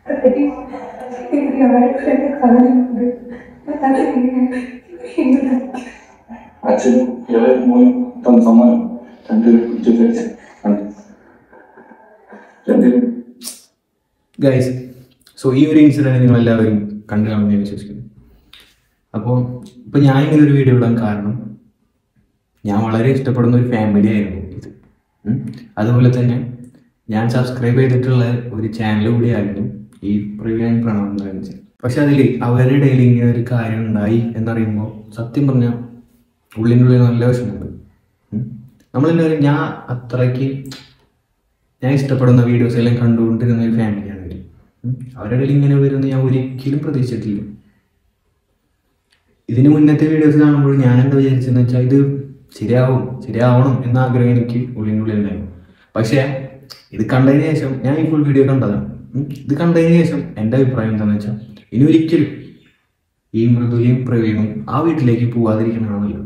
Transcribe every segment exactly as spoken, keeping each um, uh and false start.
അച്ഛനും ഇളയ മോനും തന്ന സമ്മാനം രണ്ടുപേരും ഗൈസ്. സോ ഈ ഒരു ഇൻസിഡന്റ് നിങ്ങൾ എല്ലാവരും കണ്ടു കാണുമെന്ന് ഞാൻ വിശ്വസിക്കുന്നു. അപ്പോൾ ഇപ്പം ഞാൻ ഇങ്ങനെ ഒരു വീഡിയോ ഇടാൻ കാരണം ഞാൻ വളരെ ഇഷ്ടപ്പെടുന്ന ഒരു ഫാമിലി ആയിരുന്നു ഇത്. അതുപോലെ തന്നെ ഞാൻ സബ്സ്ക്രൈബ് ചെയ്തിട്ടുള്ള ഒരു ചാനൽ കൂടിയായിരുന്നു ഈ പ്രിവ്യാൻ പ്രണവ് എന്ന് പറയുന്നത്. പക്ഷെ അതിൽ അവരുടെ ഇടയിൽ ഇങ്ങനെ ഒരു കാര്യം ഉണ്ടായി എന്നറിയുമ്പോൾ സത്യം പറഞ്ഞാൽ ഉള്ളിനുള്ളിൽ നല്ല വിഷമമുണ്ട്. നമ്മളെല്ലാവരും ഞാൻ അത്രയ്ക്ക് ഞാൻ ഇഷ്ടപ്പെടുന്ന വീഡിയോസ് എല്ലാം കണ്ടുകൊണ്ടിരുന്ന ഒരു ഫാമിലിയാണ് ഇവർ. അവരുടെ ഇടയിൽ ഇങ്ങനെ വരുമെന്ന് ഞാൻ ഒരിക്കലും പ്രതീക്ഷിച്ചിട്ടില്ല. ഇതിന് മുന്നത്തെ വീഡിയോസ് കാണുമ്പോൾ ഞാൻ എന്താ വിചാരിച്ചതെന്ന് വെച്ചാൽ ഇത് ശരിയാവും ശരിയാവണം എന്ന ആഗ്രഹം എനിക്ക് ഉള്ളിനുള്ളിലുണ്ടായിരുന്നു. പക്ഷേ ഇത് കണ്ടതിന് ശേഷം ഞാൻ ഈ ഫുൾ വീഡിയോ കണ്ടതാണ്. ഇത് കണ്ടതിന് ശേഷം എൻ്റെ അഭിപ്രായം എന്താണെന്ന് വെച്ചാൽ ഇനി ഒരിക്കലും ഈ മൃദുലയും പ്രവീണും ആ വീട്ടിലേക്ക് പോവാതിരിക്കണമെന്നില്ല.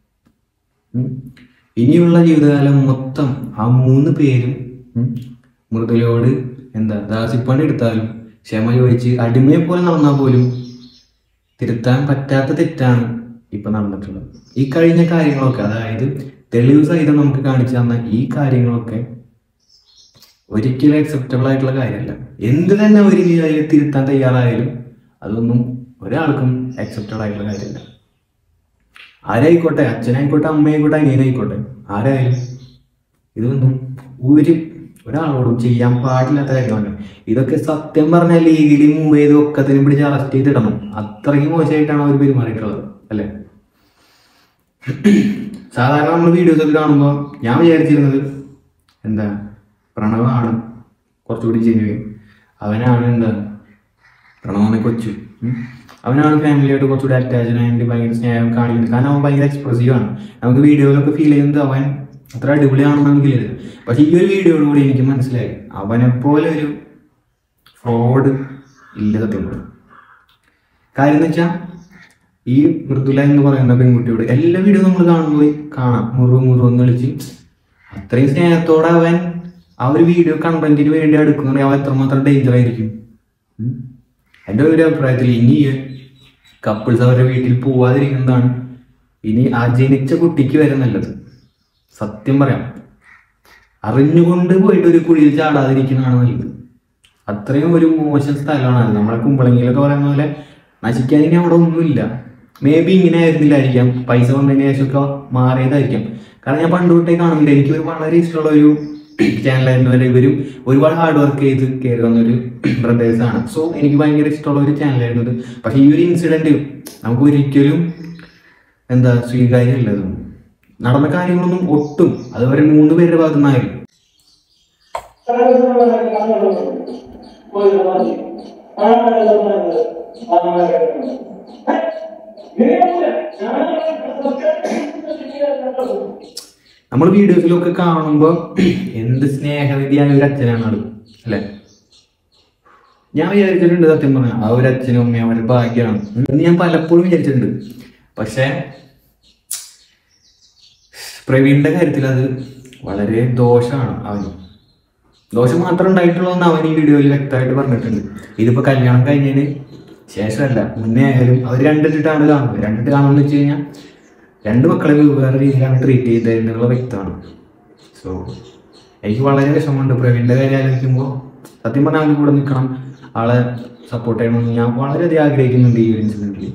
ഇനിയുള്ള ജീവിതകാലം മൊത്തം ആ മൂന്ന് പേരും മൃദുലയോട് എന്താ ദാസിപ്പണി എടുത്താലും ക്ഷമ ചോദിച്ച് അടിമയെ പോലെ നടന്നാൽ പോലും തിരുത്താൻ പറ്റാത്ത തെറ്റാണ് ഇപ്പം നടന്നിട്ടുള്ളത്. ഈ കഴിഞ്ഞ കാര്യങ്ങളൊക്കെ, അതായത് തെളിവ് സഹിതം നമുക്ക് കാണിച്ചു തന്ന ഈ കാര്യങ്ങളൊക്കെ ഒരിക്കലും അക്സെപ്റ്റബിൾ ആയിട്ടുള്ള കാര്യമല്ല. എന്ത് തന്നെ ഒരു രീതിയിൽ തിരുത്താൻ തയ്യാറായാലും അതൊന്നും ഒരാൾക്കും അക്സെപ്റ്റബിൾ ആയിട്ടുള്ള കാര്യമല്ല. ആരായിക്കോട്ടെ, അച്ഛനായിക്കോട്ടെ, അമ്മയായിക്കോട്ടെ, അനിയനായിക്കോട്ടെ, ആരായാലും ഇതൊന്നും ഒരു ഒരാളോടും ചെയ്യാൻ പാടില്ലാത്ത കാര്യമാണ്. ഇതൊക്കെ സത്യം പറഞ്ഞാൽ ലീഗലി മുമ്പ് ചെയ്ത് ഒക്കത്തിനും പിടിച്ച് അറസ്റ്റ് ചെയ്തിടണം. അത്രയ്ക്ക് മോശമായിട്ടാണ് അവർ പെരുമാറിയിട്ടുള്ളത് അല്ലേ. സാധാരണ നമ്മൾ വീഡിയോസ് ഒക്കെ കാണുമ്പോൾ ഞാൻ വിചാരിച്ചിരുന്നത് എന്താ പ്രണവാണ് കുറച്ചുകൂടി ജെന്യുവൻ, അവനാണ് എന്താ പ്രണവനെ കൊച്ചു, അവനാണ് ഫാമിലിയായിട്ട് കുറച്ചുകൂടി അറ്റാച്ച്ഡ് ആയിട്ട് ഭയങ്കര സ്നേഹം കാണിക്കുന്നത്. കാരണം അവൻ ഭയങ്കര എക്സ്പ്രസീവ് ആണ്. നമുക്ക് വീഡിയോയിലൊക്കെ ഫീൽ ചെയ്യുന്നത് അവൻ അത്ര അടിപൊളിയാണെന്നാണ് ഫീൽ ചെയ്തത്. പക്ഷെ ഈ ഒരു വീഡിയോയിലൂടെ എനിക്ക് മനസ്സിലായി അവനെപ്പോലെ ഒരു ഫ്രോഡ് ഇല്ല സത്യം കൂടെ. കാര്യം എന്ന് വെച്ചാൽ ഈ മൃദുല എന്ന് പറയുന്ന പെൺകുട്ടിയോട് എല്ലാ വീഡിയോ നമ്മൾ കാണുമ്പോൾ കാണാം മുറു മുറു എന്ന് വിളിച്ച് അത്രയും സ്നേഹത്തോടെ അവൻ ആ ഒരു വീഡിയോ കണ്ടന്റിന് വേണ്ടി എടുക്കുന്നുണ്ടെങ്കിൽ അവൻ എത്രമാത്രം ഡേഞ്ചർ ആയിരിക്കും. എൻ്റെ ഒരു അഭിപ്രായത്തിൽ ഇനി കപ്പിൾസ് അവരുടെ വീട്ടിൽ പോവാതിരിക്കുന്നതാണ് ഇനി ആ ജനിച്ച കുട്ടിക്ക് വരെ നല്ലത്. സത്യം പറയാം, അറിഞ്ഞുകൊണ്ട് പോയിട്ട് ഒരു കുഴിയിൽ ചാടാതിരിക്കുന്നതാണ് നല്ലത്. അത്രയും ഒരു മോശം സ്ഥലമാണ് അത്. നമ്മളെ കുമ്പളങ്ങിയിലൊക്കെ പറയുന്ന പോലെ നശിക്കാൻ ഇനി അവിടെ ഒന്നുമില്ല. മേ ബി ഇങ്ങനെ ആയിരുന്നില്ലായിരിക്കാം, പൈസ വന്നതിന് ശേഷമൊക്കെ മാറിയതായിരിക്കാം. കാരണം ഞാൻ പണ്ട് തൊട്ടേ കാണുന്നുണ്ട്, എനിക്ക് ഒരു വളരെ ഇഷ്ടമുള്ള ഒരു ചാനലായിരുന്നു. വരെ ഇവരും ഒരുപാട് ഹാർഡ് വർക്ക് ചെയ്ത് കയറി വന്നൊരു ബ്രദേഴ്സാണ്. സോ എനിക്ക് ഭയങ്കര ഇഷ്ടമുള്ള ഒരു ചാനലായിരുന്നു ഇത്. പക്ഷെ ഈ ഒരു ഇൻസിഡൻറ്റ് നമുക്ക് ഒരിക്കലും എന്താ സ്വീകാര്യമല്ലതും നടന്ന കാര്യങ്ങളൊന്നും ഒട്ടും അതുവരെ മൂന്ന് പേരുടെ ഭാഗത്തു നിന്നായിരുന്നു. നമ്മൾ വീഡിയോസിലൊക്കെ കാണുമ്പോൾ എന്ത് സ്നേഹനിധിയായ ഒരു അച്ഛനാണ് അത് അല്ലെ. ഞാൻ വിചാരിച്ചിട്ടുണ്ട് സത്യം പറഞ്ഞാൽ ആ ഒരു അച്ഛനും അമ്മയും അവരുടെ ഭാഗ്യമാണ് എന്ന് ഞാൻ പലപ്പോഴും വിചാരിച്ചിട്ടുണ്ട്. പക്ഷെ പ്രവീണിന്റെ കാര്യത്തിൽ അത് വളരെ ദോഷമാണ്. അവന് ദോഷം മാത്രം ഉണ്ടായിട്ടുള്ളതെന്ന് അവൻ ഈ വീഡിയോയിൽ വ്യക്തമായിട്ട് പറഞ്ഞിട്ടുണ്ട്. ഇതിപ്പോൾ കല്യാണം കഴിഞ്ഞതിന് ശേഷമല്ല, മുന്നേ ആയാലും അവർ രണ്ടിട്ടാണ് കാണുന്നത്. രണ്ടിട്ട് കാണുമെന്ന് വെച്ച് കഴിഞ്ഞാൽ രണ്ട് മക്കളെ വേറെ രീതിയിലാണ് ട്രീറ്റ് ചെയ്തതെന്നുള്ള വ്യക്തമാണ്. സോ എനിക്ക് വളരെ വിഷമമുണ്ട് പ്രവീണിന്റെ കാര്യം ആലോചിക്കുമ്പോൾ. സത്യം പറഞ്ഞാൽ അവൻ്റെ കൂടെ നിൽക്കണം, ആളെ സപ്പോർട്ട് ചെയ്യണമെന്ന് ഞാൻ വളരെയധികം ആഗ്രഹിക്കുന്നുണ്ട് ഈ ഒരു ഇൻസിഡൻറ്റിൽ.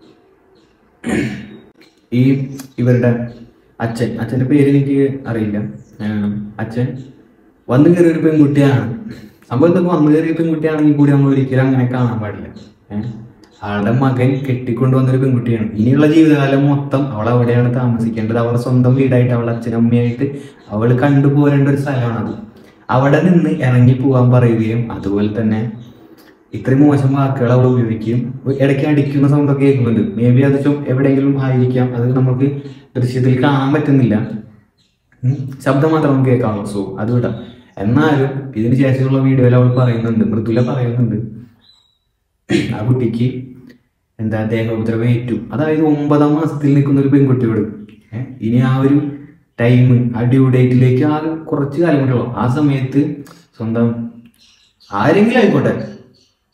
ഈ ഇവരുടെ അച്ഛൻ അച്ഛൻ്റെ പേര് എനിക്ക് അറിയില്ല. അച്ഛൻ വന്നു കയറിയ ഒരു പെൺകുട്ടിയാണ്. സംഭവം എന്തൊക്കെ വന്നു കയറിയ പെൺകുട്ടിയാണെങ്കിൽ കൂടി നമ്മൾ ഒരിക്കലും അങ്ങനെ കാണാൻ പാടില്ല. ഏഹ് ആളുടെ മകൻ കെട്ടിക്കൊണ്ട് വന്നൊരു പെൺകുട്ടിയാണ്. ഇനിയുള്ള ജീവിതകാലം മൊത്തം അവൾ അവിടെയാണ് താമസിക്കേണ്ടത്. അവളുടെ സ്വന്തം വീടായിട്ട് അവളുടെ അച്ഛനമ്മയായിട്ട് അവൾ കണ്ടുപോരേണ്ട ഒരു സ്ഥലമാണത്. അവിടെ നിന്ന് ഇറങ്ങി പോകാൻ പറയുകയും അതുപോലെ തന്നെ ഇത്രയും മോശം വാക്കുകൾ അവൾ ഉപയോഗിക്കുകയും ഇടയ്ക്ക് അടിക്കുന്ന സൗണ്ടൊക്കെ കേൾക്കുന്നുണ്ട്. മേ ബി അത് എവിടെയെങ്കിലും ആയിരിക്കാം, അത് നമുക്ക് ദൃശ്യത്തിൽ കാണാൻ പറ്റുന്നില്ല, ശബ്ദം മാത്രം നമുക്ക് കേൾക്കാമോ. സോ അത് വിടാം. എന്നാലും ഇതിന് ശേഷമുള്ള വീഡിയോയിൽ അവൾ പറയുന്നുണ്ട്, മൃദുല പറയുന്നുണ്ട് ആ കുട്ടിക്ക് എന്താ ദേഹോപദ്രവം ഏറ്റു. അതായത് ഒമ്പതാം മാസത്തിൽ നിൽക്കുന്ന ഒരു പെൺകുട്ടിയോട് ഇനി ആ ഒരു ടൈം ആ ഡ്യൂ ഡേറ്റിലേക്ക് ആ കുറച്ച് കാലം കൊണ്ടുള്ളൂ. ആ സമയത്ത് സ്വന്തം ആരെങ്കിലും ആയിക്കോട്ടെ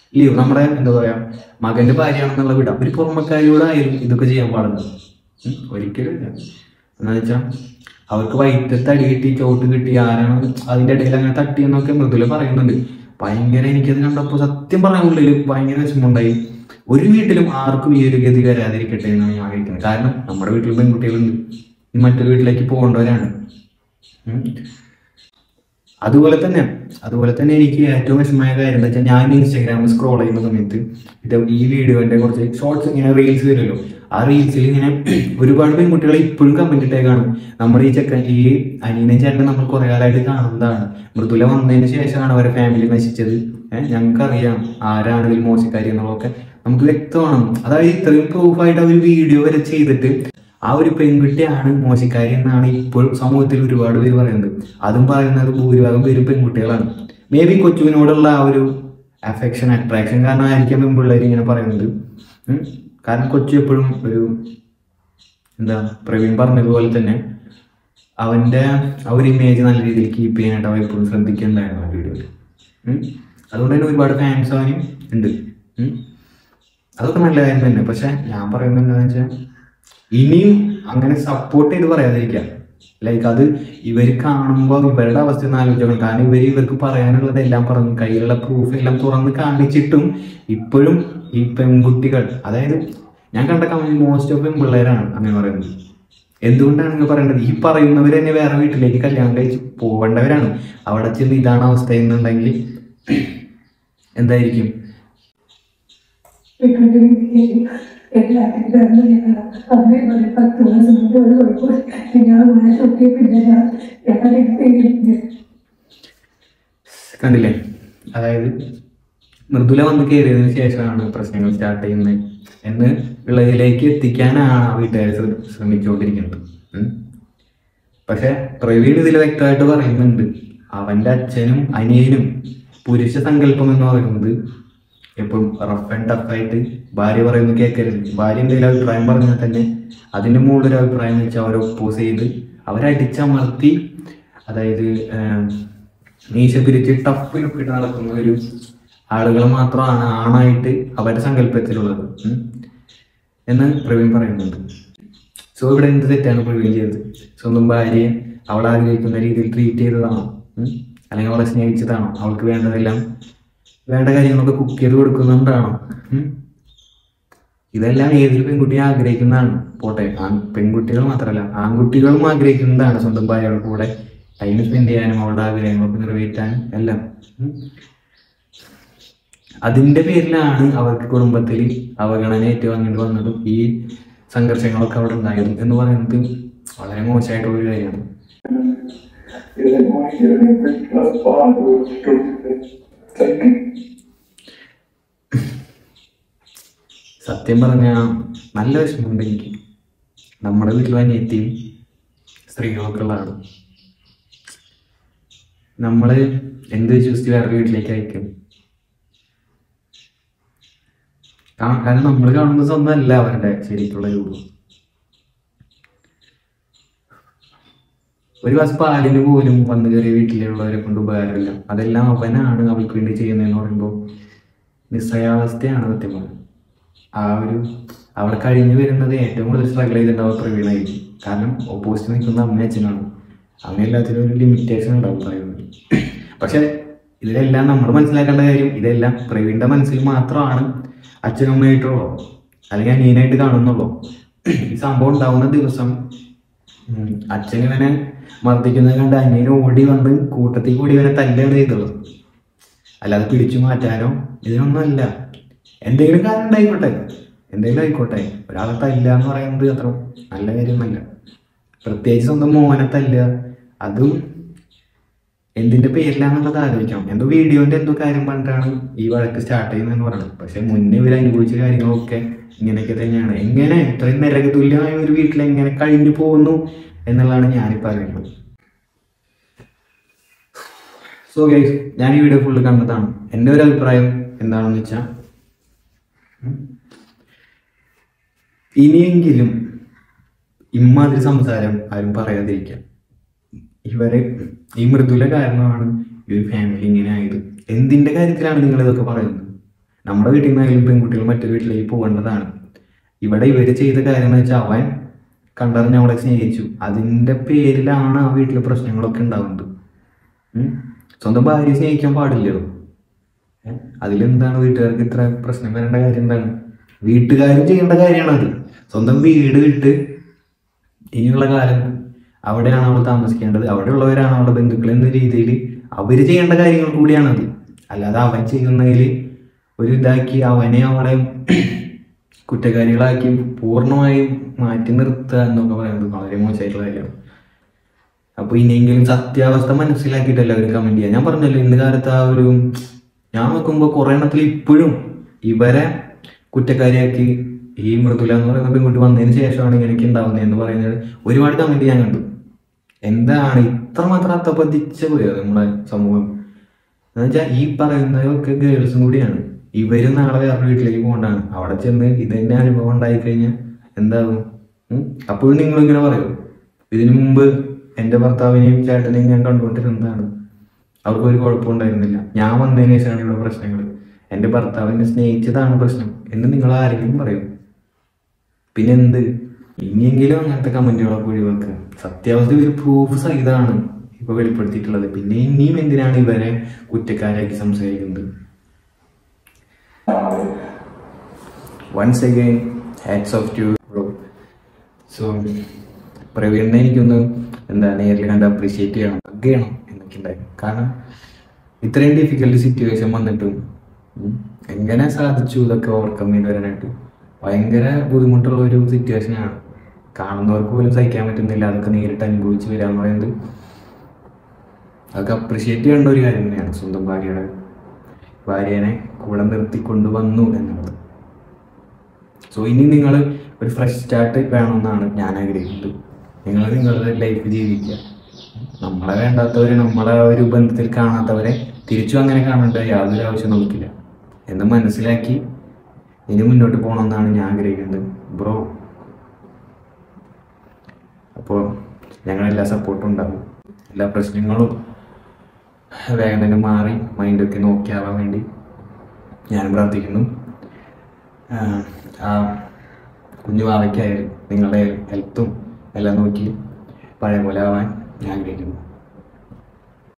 ലീവ് നമ്മുടെ എന്താ പറയാ മകന്റെ ഭാര്യയാണെന്നുള്ള വിടാം. ഒരു പുറമക്കാരിയോടായാലും ഇതൊക്കെ ചെയ്യാൻ പാടില്ല. ഒരിക്കലും ഇല്ല. എന്താ വെച്ചാൽ അവർക്ക് വൈറ്റത്ത് അടി കിട്ടി, ചോട്ട് കിട്ടി, ആരാണ് അതിൻ്റെ ഇടയിൽ അങ്ങനെ തട്ടിയെന്നൊക്കെ മൃദുല പറയുന്നുണ്ട്. ഭയങ്കര എനിക്കത് കണ്ടപ്പോൾ സത്യം പറഞ്ഞ ഉള്ളിൽ ഭയങ്കര വിഷമമുണ്ടായി. ഒരു വീട്ടിലും ആർക്കും ഈ ഒരു ഗതി വരാതിരിക്കട്ടെ എന്നാണ് ഞാൻ ആഗ്രഹിക്കുന്നത്. കാരണം നമ്മുടെ വീട്ടിൽ പെൺകുട്ടികളുണ്ട്, മറ്റൊരു വീട്ടിലേക്ക് പോകേണ്ടവരാണ്. അതുപോലെ തന്നെ അതുപോലെ തന്നെ എനിക്ക് ഏറ്റവും വിഷമമായ കാര്യം എന്താ വെച്ചാൽ, ഞാൻ ഇൻസ്റ്റാഗ്രാമിൽ സ്ക്രോൾ ചെയ്യുന്ന സമയത്ത് ഇത് ഈ വീഡിയോന്റെ കുറച്ച് ഷോർട്സ് ഇങ്ങനെ റീൽസ് വരുമല്ലോ, ആ റീൽസിൽ ഇങ്ങനെ ഒരുപാട് പെൺകുട്ടികൾ ഇപ്പോഴും കമന്റ് ഇട്ടേക്കാണ്. നമ്മുടെ ഈ ചെക്കൻ ഈ അനിയനെ ചേട്ടൻ നമ്മൾ കുറെ കാലമായിട്ട് കാണുന്നതാണ്, മൃദുല വന്നതിന് ശേഷമാണ് അവരെ ഫാമിലി നശിച്ചത്, ഏഹ് ഞങ്ങൾക്കറിയാം ആരാണ് ഇതിൽ മോശക്കാരി എന്നുള്ളതൊക്കെ നമുക്ക് വ്യക്തമാണ്. അതായത് ഇത്രയും പ്രൂഫായിട്ട് അവർ വീഡിയോ വരെ ചെയ്തിട്ട് ആ ഒരു പെൺകുട്ടിയാണ് മോശക്കാരി എന്നാണ് ഇപ്പോഴും സമൂഹത്തിൽ ഒരുപാട് പേര് പറയുന്നത്. അതും പറയുന്നത് ഭൂരിഭാഗം പേരും പെൺകുട്ടികളാണ്. മേ ബി കൊച്ചുവിനോടുള്ള ആ ഒരു അഫെക്ഷൻ, അട്രാക്ഷൻ കാരണമായിരിക്കാം പെൺപിള്ളേർ ഇങ്ങനെ പറയുന്നത്. കാരണം കൊച്ചു എപ്പോഴും ഒരു എന്താ പ്രവീൺ പറഞ്ഞതുപോലെ തന്നെ അവൻ്റെ ആ ഒരു ഇമേജ് നല്ല രീതിയിൽ കീപ്പ് ചെയ്യാനായിട്ട് അവൻ എപ്പോഴും ശ്രദ്ധിക്കുന്നുണ്ടായിരുന്നു ആ വീഡിയോയിൽ. അതുകൊണ്ട് തന്നെ ഒരുപാട് ഫാൻസ് അവനും ഉണ്ട്. അതൊക്കെ നല്ല കാര്യം തന്നെ. പക്ഷെ ഞാൻ പറയുന്നത് എന്താണെന്ന് വെച്ചാൽ, ഇനിയും അങ്ങനെ സപ്പോർട്ട് ചെയ്ത് പറയാതിരിക്കാം. ലൈക്ക് അത് ഇവർ കാണുമ്പോൾ ഇവരുടെ അവസ്ഥ ഒന്ന് ആലോചിക്കണം. കാരണം ഇവർ ഇവർക്ക് പറയാനുള്ളതെല്ലാം പറഞ്ഞു, കയ്യിലുള്ള പ്രൂഫ് എല്ലാം തുറന്ന് കാണിച്ചിട്ടും ഇപ്പോഴും ഈ പെൺകുട്ടികൾ, അതായത് ഞാൻ കണ്ട കമന്റ് മോസ്റ്റ് ഓഫ് പെൺപിള്ളേരാണ് അങ്ങനെ പറയുന്നത്. എന്തുകൊണ്ടാണ് നിങ്ങൾ പറയേണ്ടത്? ഈ പറയുന്നവർ തന്നെ വേറെ വീട്ടിലേക്ക് കല്യാണം കഴിച്ച് പോകേണ്ടവരാണ്. അവിടെ ചെന്ന് ഇതാണ് അവസ്ഥ എന്നുണ്ടെങ്കിൽ എന്തായിരിക്കും? കണ്ടില്ലേ? അതായത് മൃദുല വന്ന് കയറിയതിനു ശേഷമാണ് പ്രശ്നങ്ങൾ സ്റ്റാർട്ട് ചെയ്യുന്നത് എന്ന് ഉള്ളതിലേക്ക് എത്തിക്കാനാണ് ആ വീട്ടുകാർ ശ്രമിച്ചുകൊണ്ടിരിക്കുന്നത്. പക്ഷെ പ്രവീൺ ഇതിൽ വ്യക്തമായിട്ട് പറയുന്നുണ്ട്, അവൻ്റെ അച്ഛനും അനിയനും പുരുഷ സങ്കല്പം എന്ന് പറയുന്നത് എപ്പോഴും റഫ് ആൻഡ് ടഫായിട്ട് ഭാര്യ പറയുന്നത് കേൾക്കരുത്. ഭാര്യ എന്തെങ്കിലും അഭിപ്രായം പറഞ്ഞാൽ തന്നെ അതിൻ്റെ മുകളിലൊരു അഭിപ്രായം വെച്ച് അവരെ ഒപ്പോസ് ചെയ്ത് അവരടിച്ചമർത്തി, അതായത് മീശ പിരിച്ച് ടഫ് ലുക്കിട്ട് നടക്കുന്ന ഒരു ആളുകൾ മാത്രമാണ് ആണായിട്ട് അവരുടെ സങ്കല്പത്തിലുള്ളത് എന്ന് പ്രവീൺ പറയുന്നുണ്ട്. സോ ഇവിടെ എന്ത് തെറ്റാണ് പ്രവീൺ ചെയ്തത്? സ്വന്തം ഭാര്യയെ അവൾ ആഗ്രഹിക്കുന്ന രീതിയിൽ ട്രീറ്റ് ചെയ്തതാണോ? അല്ലെങ്കിൽ അവളെ സ്നേഹിച്ചതാണോ? അവൾക്ക് വേണ്ടതെല്ലാം വേണ്ട കാര്യങ്ങളൊക്കെ കുക്ക് ചെയ്ത് കൊടുക്കുന്നുണ്ടാണോ? ഇതെല്ലാം ഏതൊരു പെൺകുട്ടിയെ ആഗ്രഹിക്കുന്നതാണ്. പോട്ടെ, ആൺ പെൺകുട്ടികൾ മാത്രമല്ല ആൺകുട്ടികളും ആഗ്രഹിക്കുന്നതാണ് സ്വന്തം ഭാര്യയുടെ കൂടെ ടൈം സ്പെൻഡ് ചെയ്യാനും അവളുടെ ആഗ്രഹങ്ങളൊക്കെ നിറവേറ്റാനും എല്ലാം. അതിൻ്റെ പേരിലാണ് അവർക്ക് കുടുംബത്തിൽ അവഗണന ഏറ്റുവാങ്ങേണ്ടി വന്നതും ഈ സംഘർഷങ്ങളൊക്കെ അവിടെ ഉണ്ടായതും എന്ന് പറയുന്നത് വളരെ മോശമായിട്ടുള്ള ഒരു കാര്യമാണ്. സത്യം പറഞ്ഞാൽ നല്ല വിഷമമുണ്ട് എനിക്ക്. നമ്മുടെ വീട്ടിൽ അനിയത്തിയും സ്ത്രീകളൊക്കെ ഉള്ളതാണ്. നമ്മൾ എന്ത് വിശ്വസിച്ച് വേറെ വീട്ടിലേക്ക് അയക്കും? കാരണം നമ്മൾ കാണുന്ന സ്വന്തമല്ല അവരുടെ ശരിക്കുള്ള രൂപം. ഒരു ഗ്ലാസ് പാലിന് പോലും വന്നു കയറിയ വീട്ടിലുള്ളവരെ കൊണ്ട് ഉപകാരമില്ല. അതെല്ലാം അവനാണ് അവൾക്ക് വേണ്ടി ചെയ്യുന്നതെന്ന് പറയുമ്പോൾ നിസ്സഹായാവസ്ഥയാണ് സത്യം പറഞ്ഞത്. ആ ഒരു അവിടെ കഴിഞ്ഞു വരുന്നത് ഏറ്റവും കൂടുതൽ സ്ട്രഗിൾ ചെയ്തിട്ടുണ്ടാവും പ്രവീണായിരിക്കും. കാരണം ഓപ്പോസിറ്റ് നിൽക്കുന്ന അമ്മയും അച്ഛനാണ്. അങ്ങനെ എല്ലാത്തിനും ഒരു ലിമിറ്റേഷൻ ഉണ്ടാവും പറയുന്നത്. പക്ഷെ ഇതിലെല്ലാം നമ്മൾ മനസ്സിലാക്കേണ്ട കാര്യം, ഇതെല്ലാം പ്രവീണിൻ്റെ മനസ്സിൽ മാത്രമാണ് അച്ഛനും അമ്മയായിട്ടുള്ളൂ, അല്ലെങ്കിൽ അനിയനായിട്ട് കാണുന്നുള്ളൂ. ഈ സംഭവം ഉണ്ടാവുന്ന ദിവസം അച്ഛനിവനെ മർദ്ദിക്കുന്നത് കണ്ട് അനിയനെ ഓടി വന്ന് കൂട്ടത്തിൽ കൂടി ഇവനെ തല്ലാണ് ചെയ്തുള്ളത്. അല്ലാതെ പിടിച്ചു മാറ്റാനോ ഇതിനൊന്നുമല്ല. എന്തെങ്കിലും കാരണം ഉണ്ടായിക്കോട്ടെ, എന്തെങ്കിലും ആയിക്കോട്ടെ. ഒരാളെ തല്ല എന്ന് പറയുന്നത് അത്ര നല്ല കാര്യമല്ല. പ്രത്യേകിച്ച് സ്വന്തം മോനെ തല്ലുക, അതും എന്തിൻ്റെ പേരിലാണെന്നുള്ളത് ആലോചിക്കണം. എന്തോ വീഡിയോൻ്റെ എന്തോ കാര്യം പറഞ്ഞിട്ടാണ് ഈ വഴക്ക് സ്റ്റാർട്ട് ചെയ്യുന്നതെന്ന് പറയുന്നത്. പക്ഷെ മുന്നേ ഇവർ അനുഭവിച്ച കാര്യങ്ങളൊക്കെ ഇങ്ങനെയൊക്കെ തന്നെയാണ്. എങ്ങനെ ഇത്രയും നരകതുല്യമായ ഒരു വീട്ടിൽ എങ്ങനെ കഴിഞ്ഞു പോകുന്നു എന്നുള്ളതാണ് ഞാനിപ്പോൾ അറിയുന്നത്. സോ ഗൈസ്, ഞാൻ ഈ വീഡിയോ ഫുള്ള് കണ്ടതാണ്. എൻ്റെ ഒരു അഭിപ്രായം എന്താണെന്ന് വെച്ചാൽ, ഇനിയെങ്കിലും ഇമ്മാതിരി സംസാരം ആരും പറയാതിരിക്കാം. ഇവരെ ഈ മൃദുല കാരണമാണ് ഈ ഒരു ഫാമിലി ഇങ്ങനെ ആയത്. എന്തിൻ്റെ കാര്യത്തിലാണ് നിങ്ങൾ ഇതൊക്കെ പറയുന്നത്? നമ്മുടെ വീട്ടിൽ നിന്നായാലും പെൺകുട്ടികൾ മറ്റൊരു വീട്ടിലേക്ക് പോകേണ്ടതാണ്. ഇവിടെ ഇവർ ചെയ്ത കാര്യം എന്ന് വെച്ചാൽ അവൻ കണ്ടറിഞ്ഞ് അവളെ സ്നേഹിച്ചു, അതിൻ്റെ പേരിലാണ് ആ വീട്ടിൽ പ്രശ്നങ്ങളൊക്കെ ഉണ്ടാകുന്നത്. സ്വന്തം ഭാര്യയെ സ്നേഹിക്കാൻ പാടില്ലല്ലോ. അതിലെന്താണ് വീട്ടുകാർക്ക് ഇത്ര പ്രശ്നം വരേണ്ട കാര്യം? എന്താണ് വീട്ടുകാരും ചെയ്യേണ്ട കാര്യമാണ് അത്. സ്വന്തം വീട് വിട്ട് ഇനിയുള്ള കാലം അവിടെയാണ് അവൾ താമസിക്കേണ്ടത്, അവിടെയുള്ളവരാണ് അവളുടെ ബന്ധുക്കൾ എന്ന രീതിയിൽ അവർ ചെയ്യേണ്ട കാര്യങ്ങൾ കൂടിയാണത്. അല്ലാതെ അവൻ ചെയ്യുന്നതിൽ ഒരു ഇതാക്കി അവനെ അവളെ കുറ്റക്കാരികളാക്കി പൂർണ്ണമായും മാറ്റി നിർത്തുക എന്നൊക്കെ പറയുന്നത് വളരെ മോശമായിട്ടുള്ള കാര്യമാണ്. അപ്പോൾ ഇനിയെങ്കിലും സത്യാവസ്ഥ മനസ്സിലാക്കിയിട്ടല്ല അവർ കമൻറ്റ് ചെയ്യുക. ഞാൻ പറഞ്ഞല്ലോ ഇന്ന് കാലത്ത് ആ ഒരു ഞാൻ നോക്കുമ്പോൾ കുറേ എണ്ണത്തിൽ ഇപ്പോഴും ഇവരെ കുറ്റക്കാരിയാക്കി ഈ മൃദുല എന്ന് പറയുന്നത് ഇങ്ങോട്ട് വന്നതിന് ശേഷമാണ് ഇങ്ങനെയൊക്കെ ഉണ്ടാവുന്നത് എന്ന് പറയുന്നത് ഒരുപാട് കമൻറ്റ് ഞാൻ കണ്ടു. എന്താണ് ഇത്രമാത്രം അത്തപ്പതിച്ച പോയത് നമ്മുടെ സമൂഹം എന്ന് വെച്ചാൽ ഈ പറയുന്നതൊക്കെ ഗേൾസും കൂടിയാണ്. ഇവരും നാളെ വേറെ വീട്ടിലേക്ക് പോകേണ്ടതാണ്. അവിടെ ചെന്ന് ഇതന്നെ അനുഭവം ഉണ്ടായിക്കഴിഞ്ഞാൽ എന്താകും? അപ്പോഴും നിങ്ങളിങ്ങനെ പറയും ഇതിനു മുമ്പ് എൻ്റെ ഭർത്താവിനെയും ചേട്ടനെയും ഞാൻ കണ്ടുകൊണ്ടിരുന്നതാണ്, അവർക്കൊരു കുഴപ്പമുണ്ടായിരുന്നില്ല, ഞാൻ വന്നതിന് ശേഷമാണ് ഇവിടെ പ്രശ്നങ്ങൾ, എൻ്റെ ഭർത്താവിനെ സ്നേഹിച്ചതാണ് പ്രശ്നം എന്ന് നിങ്ങൾ ആരെങ്കിലും പറയും? പിന്നെ എന്ത്? ഇനിയെങ്കിലും അങ്ങനത്തെ കമൻറ്റുകളൊക്കെ ഒഴിവാക്കുക. സത്യാവസ്ഥ ഒരു പ്രൂഫ് സഹിതമാണ് ഇപ്പോൾ വെളിപ്പെടുത്തിയിട്ടുള്ളത്. പിന്നെ ഇനിയും എന്തിനാണ് ഇവരെ കുറ്റക്കാരാക്കി സംസാരിക്കുന്നത്? Once again hats off to bro. So പ്രവീണിനെ എനിക്കൊന്ന് എന്താ നേരിൽ കണ്ട് അപ്രീഷിയേറ്റ് ചെയ്യണം, ഹഗ് ചെയ്യണം എന്നൊക്കെ ഉണ്ടായിരുന്നു. കാരണം ഇത്രയും ഡിഫിക്കൽട്ട് സിറ്റുവേഷൻ വന്നിട്ടും എങ്ങനെ സാധിച്ചു ഇതൊക്കെ ഓവർകം ചെയ്ത് വരാനായിട്ട്? ഭയങ്കര ബുദ്ധിമുട്ടുള്ള ഒരു സിറ്റുവേഷനാണ്, കാണുന്നവർക്ക് പോലും സഹിക്കാൻ പറ്റുന്നില്ല. അതൊക്കെ നേരിട്ട് അനുഭവിച്ച് വരിക എന്ന് പറയുന്നത് അതൊക്കെ അപ്രീഷിയേറ്റ് ചെയ്യേണ്ട ഒരു കാര്യം തന്നെയാണ്. സ്വന്തം ഭാര്യയുടെ ഭാര്യനെ കൂടെ നിർത്തിക്കൊണ്ട് വന്നു എന്നുള്ളത്. സോ ഇനി നിങ്ങൾ ഒരു ഫ്രഷ് സ്റ്റാർട്ട് വേണമെന്നാണ് ഞാൻ ആഗ്രഹിക്കുന്നത്. നിങ്ങൾ നിങ്ങളുടെ ലൈഫ് ജീവിക്കുക. നമ്മളെ വേണ്ടാത്തവരെ, നമ്മളെ ഒരു ബന്ധത്തിൽ കാണാത്തവരെ തിരിച്ചു അങ്ങനെ കാണേണ്ട യാതൊരു ആവശ്യം നമുക്കില്ല എന്ന് മനസ്സിലാക്കി ഇനി മുന്നോട്ട് പോകണമെന്നാണ് ഞാൻ ആഗ്രഹിക്കുന്നത് ബ്രോ. അപ്പോൾ ഞങ്ങളെല്ലാ സപ്പോർട്ടും ഉണ്ടാകും. എല്ലാ പ്രശ്നങ്ങളും വേഗം തന്നെ മാറി മൈൻഡൊക്കെ നോക്കിയാവാൻ വേണ്ടി ഞാൻ പ്രാർത്ഥിക്കുന്നു. ആ കുഞ്ഞു ഭാവയ്ക്കായാലും നിങ്ങളുടെ ഹെൽത്തും എല്ലാം നോക്കി പഴയ പോലെ ആവാൻ ഞാൻ ആഗ്രഹിക്കുന്നു.